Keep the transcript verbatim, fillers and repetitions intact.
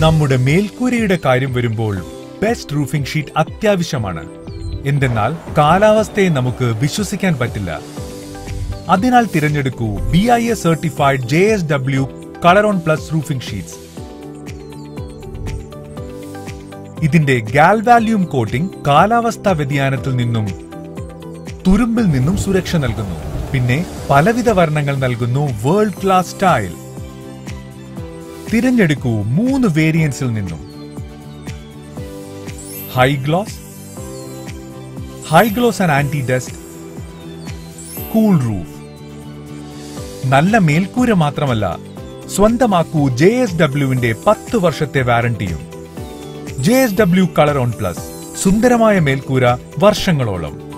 നമ്മുടെ മേൽക്കൂരയുടെ കാര്യം വരുമ്പോൾ ബെസ്റ്റ് റൂഫിംഗ് ഷീറ്റ് അത്യാവശ്യമാണ്. എന്തെന്നാൽ കാലാവസ്ഥയെ നമുക്ക് വിശ്വസിക്കാൻ പറ്റില്ല. അതിനാൽ തിരഞ്ഞെടുക്കൂ B I S certified J S W colour on plus roofing sheets. ഇതിന്റെ ഗാൽവാല്യൂം കോട്ടിംഗ് കാലാവസ്ഥാ വ്യതിയാനത്തിൽ നിന്നും തുരുമ്പിൽ നിന്നും സുരക്ഷ നൽകുന്നു. പിന്നെ പലവിധ വർണ്ണങ്ങൾ നൽകുന്നു വേൾഡ് ക്ലാസ് സ്റ്റൈൽ. തിരഞ്ഞെടുക്കൂ മൂന്ന് വേരിയന്റ്സിൽ നിന്നും. High gloss, high gloss and anti dust, cool roof. നല്ല മേൽക്കൂര മാത്രമല്ല, സ്വന്തമാക്കൂ ജെ എസ് ഡബ്ല്യുവിന്റെ പത്ത് വർഷത്തെ വാറന്റിയും. J S W colour on plus, സുന്ദരമായ മേൽക്കൂര വർഷങ്ങളോളം.